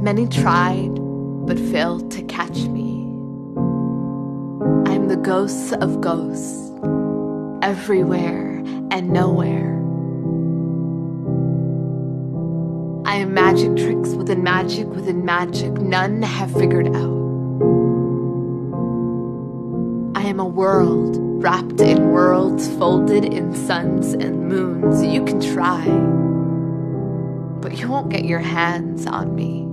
Many tried, but failed to catch me. I am the ghost of ghosts, everywhere and nowhere. I am magic tricks within magic within magic none have figured out. I am a world wrapped in worlds, folded in suns and moons. You can try, but you won't get your hands on me.